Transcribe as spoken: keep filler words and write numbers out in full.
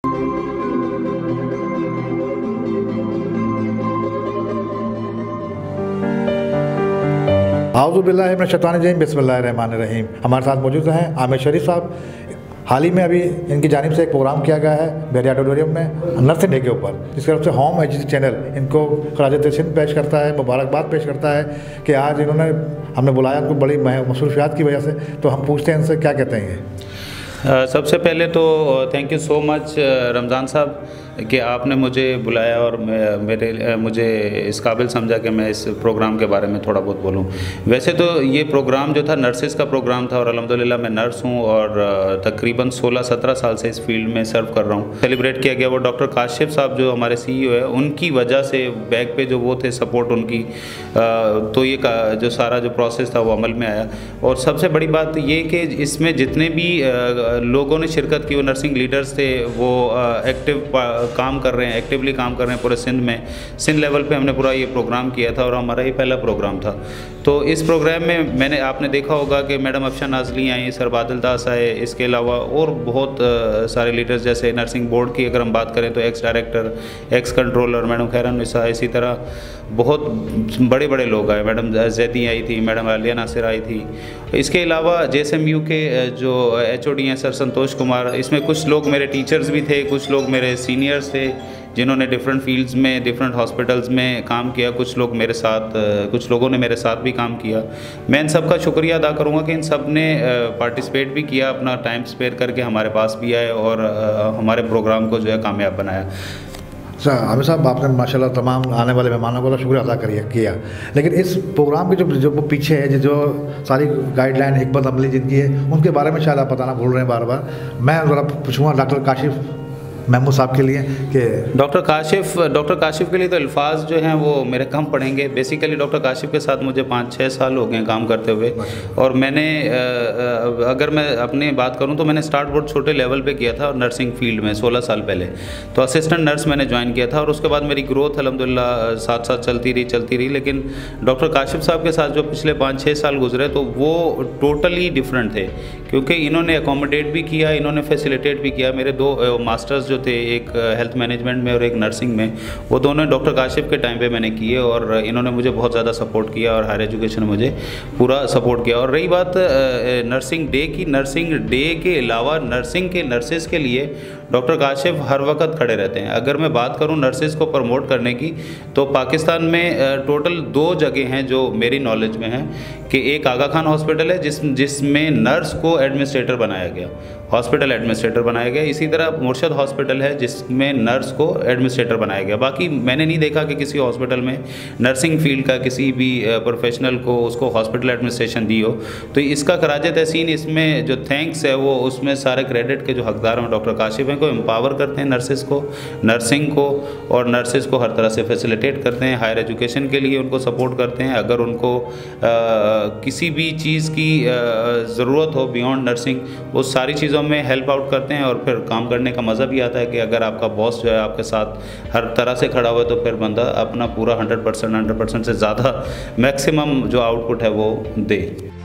आऊज़ुबिल्लाहि मिनश शैतानिर रजीम, बिस्मिल्लाहिर रहमानिर रहीम। हमारे साथ मौजूद हैं आमिर शरीफ साहब। हाल ही में अभी इनकी जानिब से एक प्रोग्राम किया गया है बहरिया ऑडिटोरियम में नर्सिंग डे के ऊपर, जिसकी तरफ से होम एच चैनल इनको खराज तहसीन पेश करता है, मुबारकबाद पेश करता है कि आज इन्होंने हमने बुलाया उनको बड़ी मसरूफियात की वजह से। तो हम पूछते हैं इनसे क्या कहते हैं ये। Uh, सबसे पहले तो thank you so much Ramzan साहब कि आपने मुझे बुलाया और मेरे मुझे इस काबिल समझा कि मैं इस प्रोग्राम के बारे में थोड़ा बहुत बोलूं। वैसे तो ये प्रोग्राम जो था नर्सिस का प्रोग्राम था और अल्हम्दुलिल्लाह मैं नर्स हूं और तकरीबन सोलह सत्रह साल से इस फील्ड में सर्व कर रहा हूं। सेलिब्रेट किया गया वो डॉक्टर काशिफ साहब जो हमारे सीईओ है, उनकी वजह से बैक पे जो वो थे सपोर्ट उनकी, तो ये जो सारा जो प्रोसेस था वो अमल में आया। और सबसे बड़ी बात ये कि इसमें जितने भी लोगों ने शिरकत की, वो नर्सिंग लीडर्स थे, वो एक्टिव काम कर रहे हैं, एक्टिवली काम कर रहे हैं पूरे सिंध में। सिंध लेवल पे हमने पूरा ये प्रोग्राम किया था और हमारा ये पहला प्रोग्राम था। तो इस प्रोग्राम में मैंने आपने देखा होगा कि मैडम अफशा नाजली आई, सर बादल दास आए, इसके अलावा और बहुत सारे लीडर्स, जैसे नर्सिंग बोर्ड की अगर हम बात करें तो ex director, ex controller madam Khairunnisa, इसी तरह बहुत बड़े बड़े लोग आए। मैडम जैदी आई थी, मैडम आलिया नासिर आई थी। इसके अलावा जे एस एम यू के जो एच ओ डी हैं सर संतोष कुमार, इसमें कुछ लोग मेरे टीचर्स भी थे, कुछ लोग मेरे सीनियर्स थे जिन्होंने डिफरेंट फील्ड्स में, डिफरेंट हॉस्पिटल्स में काम किया। कुछ लोग मेरे साथ, कुछ लोगों ने मेरे साथ भी काम किया। मैं इन सब का शुक्रिया अदा करूँगा कि इन सब ने पार्टिसिपेट भी किया, अपना टाइम स्पेयर करके हमारे पास भी आए और हमारे प्रोग्राम को जो है कामयाब बनाया। अच्छा आमिर साहब, आपने माशाल्लाह तमाम आने वाले मेहमानों को शुक्रिया अदा करिए किया, लेकिन इस प्रोग्राम के जो जो पीछे है, जो सारी गाइडलाइन हिकमत अमली जिनकी है, उनके बारे में शायद आप बताना भूल रहे हैं बार बार। मैं ज़रा पूछूँगा डॉक्टर काशिफ महमूद साहब के लिए कि डॉक्टर काशिफ डॉक्टर काशिफ के लिए तो अल्फाज जो हैं वो मेरे कम पड़ेंगे। बेसिकली डॉक्टर काशिफ के साथ मुझे पाँच छः साल हो गए काम करते हुए, और मैंने अगर मैं अपनी बात करूं तो मैंने स्टार्ट बहुत छोटे लेवल पे किया था नर्सिंग फील्ड में सोलह साल पहले। तो असिस्टेंट नर्स मैंने ज्वाइन किया था और उसके बाद मेरी ग्रोथ अल्हम्दुलिल्लाह साथ साथ चलती रही चलती रही लेकिन डॉक्टर काशिफ साहब के साथ जो पिछले पाँच छः साल गुजरे तो वो टोटली डिफरेंट थे, क्योंकि इन्होंने अकोमोडेट भी किया, इन्होंने फैसिलिटेट भी किया। मेरे दो मास्टर्स जो थे, एक हेल्थ मैनेजमेंट में और एक नर्सिंग में, वो दोनों डॉक्टर काशिफ के टाइम पे मैंने किए और इन्होंने मुझे बहुत ज़्यादा सपोर्ट किया और हायर एजुकेशन में मुझे पूरा सपोर्ट किया। और रही बात नर्सिंग डे की, नर्सिंग डे के अलावा नर्सिंग के नर्सेस के लिए डॉक्टर काशिफ हर वक्त खड़े रहते हैं। अगर मैं बात करूं नर्सेस को प्रमोट करने की, तो पाकिस्तान में टोटल दो जगह हैं जो मेरी नॉलेज में है कि एक आगा खान हॉस्पिटल है जिस जिसमें नर्स को एडमिनिस्ट्रेटर बनाया गया, हॉस्पिटल एडमिनिस्ट्रेटर बनाया गया। इसी तरह मुर्शद हॉस्पिटल है जिसमें नर्स को एडमिनिस्ट्रेटर बनाया गया। बाकी मैंने नहीं देखा कि किसी हॉस्पिटल में नर्सिंग फील्ड का किसी भी प्रोफेशनल को उसको हॉस्पिटल एडमिनिस्ट्रेशन दी हो। तो इसका खराज तहसीन, इसमें जो थैंक्स है वो उसमें सारे क्रेडिट के जो हकदार हैं डॉक्टर काशिफ हैं, को एम्पावर करते हैं नर्सेस को, नर्सिंग को, और नर्सेस को हर तरह से फैसिलिटेट करते हैं। हायर एजुकेशन के लिए उनको सपोर्ट करते हैं। अगर उनको आ, किसी भी चीज़ की ज़रूरत हो बियॉन्ड नर्सिंग, वो सारी चीज़ों में हेल्प आउट करते हैं और फिर काम करने का मज़ा भी आता है कि अगर आपका बॉस जो है आपके साथ हर तरह से खड़ा हुआ है तो फिर बंदा अपना पूरा हंड्रेड परसेंट हंड्रेड परसेंट से ज़्यादा मैक्सिमम जो आउटपुट है वो दे।